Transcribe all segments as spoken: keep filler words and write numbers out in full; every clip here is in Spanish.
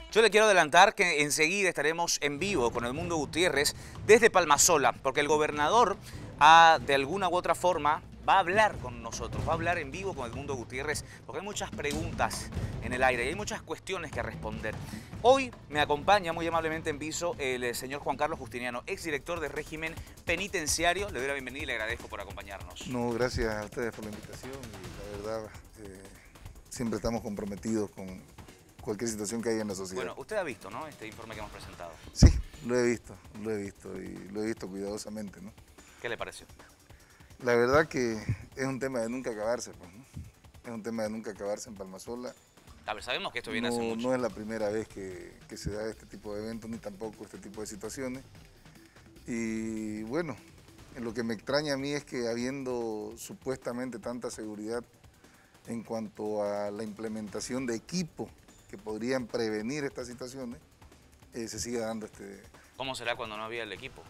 Yo le quiero adelantar que enseguida estaremos en vivo con Edmundo Gutiérrez desde Palmasola, porque el gobernador ha, de alguna u otra forma, va a hablar con nosotros, va a hablar en vivo con Edmundo Gutiérrez, porque hay muchas preguntas en el aire y hay muchas cuestiones que responder. Hoy me acompaña muy amablemente en viso el señor Juan Carlos Justiniano, exdirector del régimen penitenciario. Le doy la bienvenida y le agradezco por acompañarnos. No, gracias a ustedes por la invitación y la verdad eh, siempre estamos comprometidos con cualquier situación que haya en la sociedad. Bueno, usted ha visto, ¿no?, este informe que hemos presentado. Sí, lo he visto, lo he visto y lo he visto cuidadosamente, ¿no? ¿Qué le pareció? La verdad que es un tema de nunca acabarse, pues, ¿no? Es un tema de nunca acabarse en Palmasola. A ver, sabemos que esto viene no, hace mucho. No es la primera vez que, que se da este tipo de eventos, ni tampoco este tipo de situaciones. Y bueno, lo que me extraña a mí es que habiendo supuestamente tanta seguridad en cuanto a la implementación de equipos que podrían prevenir estas situaciones, eh, se siga dando este... ¿Cómo será cuando no había el equipo?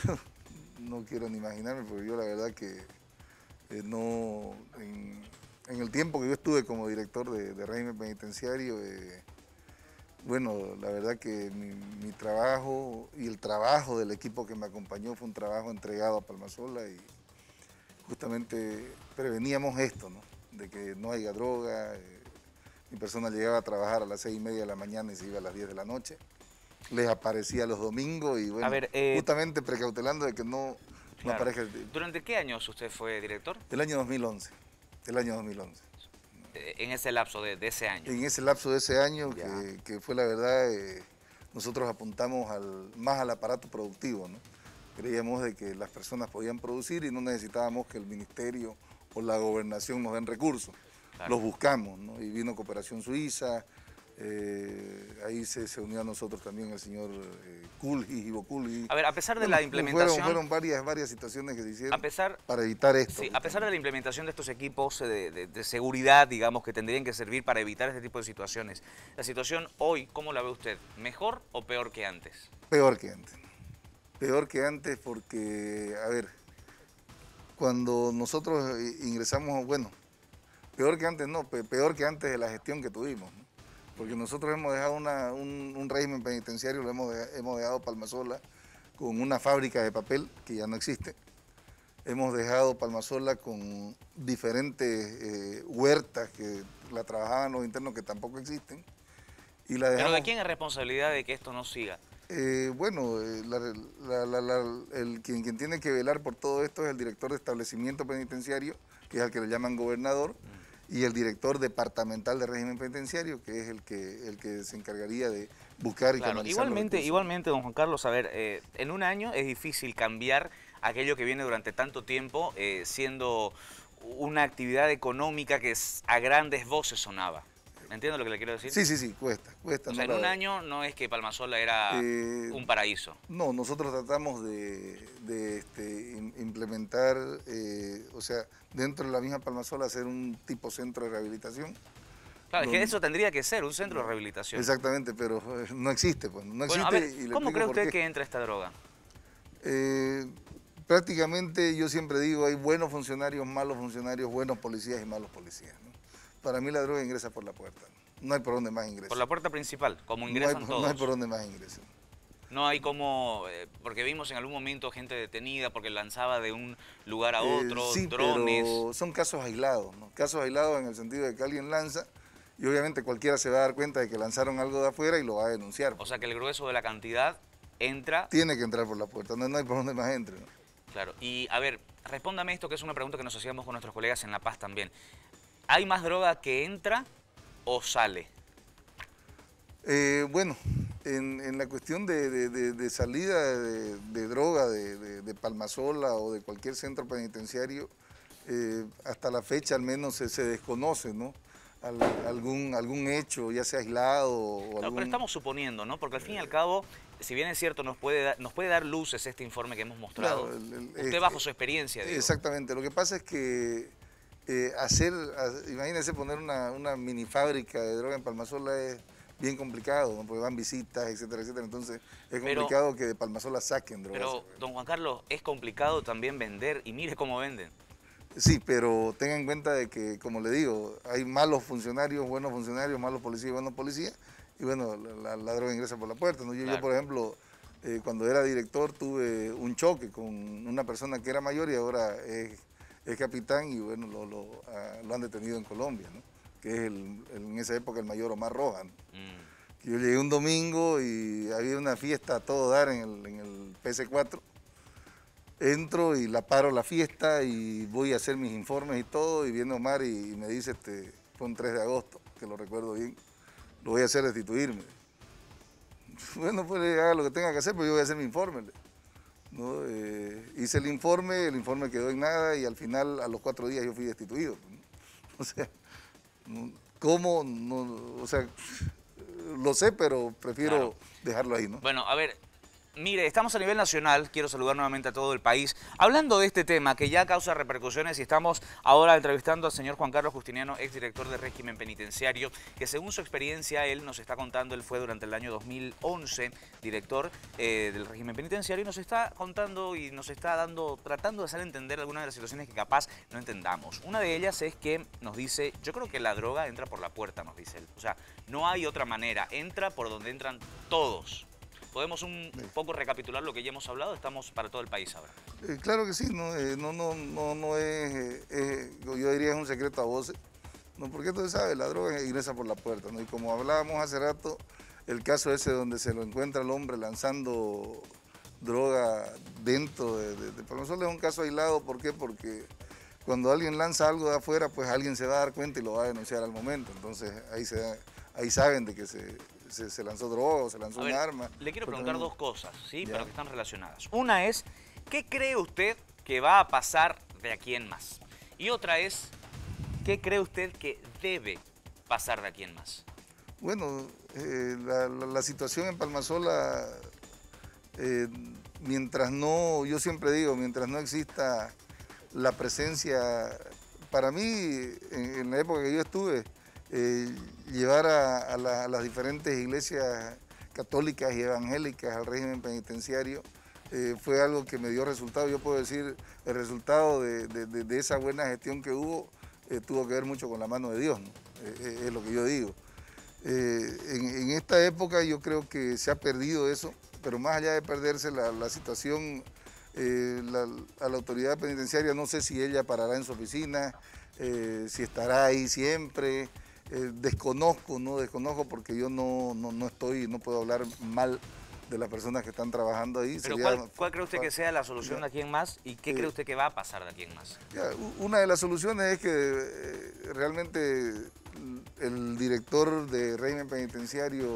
No quiero ni imaginarme, porque yo la verdad que eh, no... En, en el tiempo que yo estuve como director de, de régimen penitenciario, eh, bueno, la verdad que mi, mi trabajo y el trabajo del equipo que me acompañó fue un trabajo entregado a Palmasola y justamente preveníamos esto, ¿no? De que no haya droga. Eh, mi persona llegaba a trabajar a las seis y media de la mañana y se iba a las diez de la noche. Les aparecía los domingos y bueno, a ver, eh, justamente precautelando de que no, claro, no aparezca. ¿Durante qué años usted fue director? El año dos mil once. El año dos mil once. En ese lapso de, de ese año. En ese lapso de ese año, que, que fue la verdad, eh, nosotros apuntamos al, más al aparato productivo, ¿no? Creíamos de que las personas podían producir y no necesitábamos que el ministerio o la gobernación nos den recursos. Claro. Los buscamos, ¿no? Y vino Cooperación Suiza, eh, ahí se, se unió a nosotros también el señor eh, Kulji, Ivo Kulji. A ver, a pesar de bueno, la implementación... Fueron, fueron varias, varias situaciones que se hicieron a pesar, para evitar esto. Sí, a pesar de la implementación de estos equipos de, de, de seguridad, digamos, que tendrían que servir para evitar este tipo de situaciones, la situación hoy, ¿cómo la ve usted? ¿Mejor o peor que antes? Peor que antes. Peor que antes porque, a ver, cuando nosotros ingresamos, bueno, peor que antes no, peor que antes de la gestión que tuvimos, ¿no? Porque nosotros hemos dejado una, un, un régimen penitenciario, lo hemos, de, hemos dejado Palmasola con una fábrica de papel que ya no existe. Hemos dejado Palmasola con diferentes eh, huertas que la trabajaban los internos que tampoco existen. Y la dejamos, ¿pero de quién es responsabilidad de que esto no siga? Eh, bueno, eh, la, la, la, la, el, quien, quien tiene que velar por todo esto es el director de establecimiento penitenciario, que es al que le llaman gobernador, y el director departamental de régimen penitenciario, que es el que, el que se encargaría de buscar y claro, canalizar igualmente, igualmente, don Juan Carlos, a ver, eh, en un año es difícil cambiar aquello que viene durante tanto tiempo eh, siendo una actividad económica que a grandes voces sonaba. ¿Entiendo lo que le quiero decir? Sí, sí, sí, cuesta, cuesta. O sea, no en la... un año no es que Palmasola era eh, un paraíso. No, nosotros tratamos de, de este, implementar, eh, o sea, dentro de la misma Palmasola hacer un tipo centro de rehabilitación. Claro, donde... es que eso tendría que ser, un centro de rehabilitación. Exactamente, pero no existe, pues, no existe. Bueno, a ver, y le ¿cómo cree usted qué. que entra esta droga? Eh, prácticamente yo siempre digo, hay buenos funcionarios, malos funcionarios, buenos policías y malos policías, ¿no? Para mí la droga ingresa por la puerta, no, no hay por dónde más ingresa. Por la puerta principal, como ingresan no hay, todos. No hay por dónde más ingresa. No hay como, eh, porque vimos en algún momento gente detenida porque lanzaba de un lugar a otro, eh, sí, drones. Pero son casos aislados, ¿no? Casos aislados en el sentido de que alguien lanza y obviamente cualquiera se va a dar cuenta de que lanzaron algo de afuera y lo va a denunciar. O sea que el grueso de la cantidad entra... Tiene que entrar por la puerta, no, no hay por dónde más entre, ¿no? Claro, y a ver, respóndame esto que es una pregunta que nos hacíamos con nuestros colegas en La Paz también. ¿Hay más droga que entra o sale? Eh, bueno, en, en la cuestión de, de, de, de salida de, de droga de, de, de Palmasola o de cualquier centro penitenciario, eh, hasta la fecha al menos se, se desconoce, ¿no? Al, algún, algún hecho, ya sea aislado o no, algún... pero estamos suponiendo, ¿no? Porque al fin y al cabo, si bien es cierto, nos puede, da, nos puede dar luces este informe que hemos mostrado. Claro, el, el, Usted este, bajo su experiencia, digo. Exactamente, lo que pasa es que eh, hacer, imagínense poner una, una mini fábrica de droga en Palmasola es bien complicado, ¿no? Porque van visitas, etcétera, etcétera, entonces es complicado pero, que de Palmasola saquen drogas. Pero, don Juan Carlos, es complicado también vender, y mire cómo venden. Sí, pero tenga en cuenta de que, como le digo, hay malos funcionarios, buenos funcionarios, malos policías, buenos policías, y bueno, la, la droga ingresa por la puerta, ¿no? Yo, Claro. yo por ejemplo, eh, cuando era director tuve un choque con una persona que era mayor y ahora es, es capitán y bueno, lo, lo, uh, lo han detenido en Colombia, ¿no? Que es el, el, en esa época el mayor Omar Rojas, ¿no? Mm. Yo llegué un domingo y había una fiesta a todo dar en el, en el P C cuatro. Entro y la paro la fiesta y voy a hacer mis informes y todo, y viene Omar y, y me dice, este, fue un tres de agosto, que lo recuerdo bien, lo voy a hacer destituirme. Bueno, pues haga lo que tenga que hacer, pero yo voy a hacer mi informe, ¿no? Eh, hice el informe, el informe quedó en nada y al final, a los cuatro días, yo fui destituido, ¿no? O sea, ¿cómo? No, o sea, lo sé, pero prefiero claro. dejarlo ahí, ¿no? Bueno, a ver, mire, estamos a nivel nacional, quiero saludar nuevamente a todo el país, hablando de este tema que ya causa repercusiones y estamos ahora entrevistando al señor Juan Carlos Justiniano, exdirector de régimen penitenciario, que según su experiencia, él nos está contando, él fue durante el año dos mil once director eh, del régimen penitenciario y nos está contando y nos está dando, tratando de hacer entender algunas de las situaciones que capaz no entendamos. Una de ellas es que nos dice, yo creo que la droga entra por la puerta, nos dice él, o sea, no hay otra manera, entra por donde entran todos. ¿Podemos un sí. poco recapitular lo que ya hemos hablado? Estamos para todo el país ahora. Eh, claro que sí, no, eh, no, no, no, no es, eh, eh, yo diría es un secreto a voces, no, porque tú sabes, la droga ingresa por la puerta, ¿no? Y como hablábamos hace rato, el caso ese donde se lo encuentra el hombre lanzando droga dentro de, de, de Palmasola es un caso aislado, ¿por qué? Porque cuando alguien lanza algo de afuera, pues alguien se va a dar cuenta y lo va a denunciar al momento, entonces ahí, se da, ahí saben de que se... Se, se lanzó droga o se lanzó un arma. Le quiero preguntar también... dos cosas, ¿sí? Pero que están relacionadas. Una es, ¿qué cree usted que va a pasar de aquí en más? Y otra es, ¿qué cree usted que debe pasar de aquí en más? Bueno, eh, la, la, la situación en Palmasola, eh, mientras no, yo siempre digo, mientras no exista la presencia, para mí, en, en la época que yo estuve, Eh, llevar a, a, la, a las diferentes iglesias católicas y evangélicas al régimen penitenciario eh, fue algo que me dio resultado. Yo puedo decir, el resultado de, de, de, de esa buena gestión que hubo eh, tuvo que ver mucho con la mano de Dios, ¿no? eh, es lo que yo digo. Eh, en, en esta época yo creo que se ha perdido eso, pero más allá de perderse la, la situación, eh, la, a la autoridad penitenciaria, no sé si ella parará en su oficina, eh, si estará ahí siempre. Eh, desconozco, no desconozco porque yo no, no, no estoy, no puedo hablar mal de las personas que están trabajando ahí. Pero Sería, ¿cuál, ¿cuál cree usted que sea la solución ya, de aquí en más y qué eh, cree usted que va a pasar de aquí en más? Ya, una de las soluciones es que eh, realmente el director de régimen penitenciario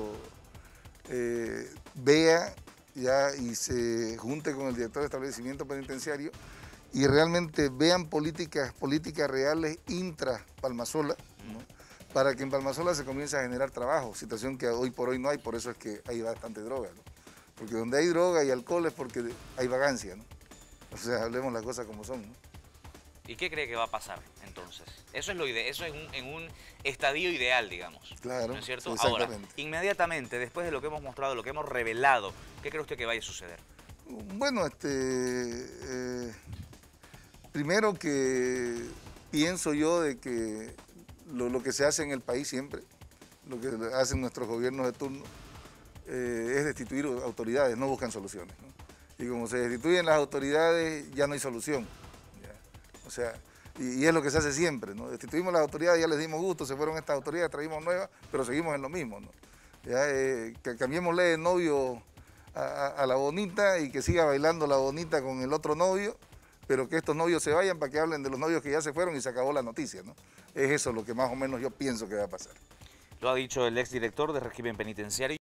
eh, vea ya y se junte con el director de establecimiento penitenciario y realmente vean políticas, políticas reales intra Palmasola, ¿no? Para que en Palmasola se comience a generar trabajo, situación que hoy por hoy no hay, por eso es que hay bastante droga, ¿no? Porque donde hay droga y alcohol es porque hay vagancia, ¿no? O sea, hablemos las cosas como son, ¿no? ¿Y qué cree que va a pasar entonces? Eso es lo ide eso es un, en un estadio ideal, digamos. Claro, ¿no es cierto? Sí, ahora, inmediatamente, después de lo que hemos mostrado, lo que hemos revelado, ¿qué cree usted que vaya a suceder? Bueno, este, eh, primero que pienso yo de que Lo, lo que se hace en el país siempre, lo que hacen nuestros gobiernos de turno, eh, es destituir autoridades, no buscan soluciones, ¿no? Y como se destituyen las autoridades, ya no hay solución. ¿Ya? O sea, y, y es lo que se hace siempre, ¿no? Destituimos las autoridades, ya les dimos gusto, se fueron estas autoridades, traímos nuevas, pero seguimos en lo mismo, ¿no? Ya, eh, que cambiémosle de novio a, a, a la bonita y que siga bailando la bonita con el otro novio, pero que estos novios se vayan para que hablen de los novios que ya se fueron y se acabó la noticia, ¿no? Es eso lo que más o menos yo pienso que va a pasar. Lo ha dicho el exdirector de régimen penitenciario.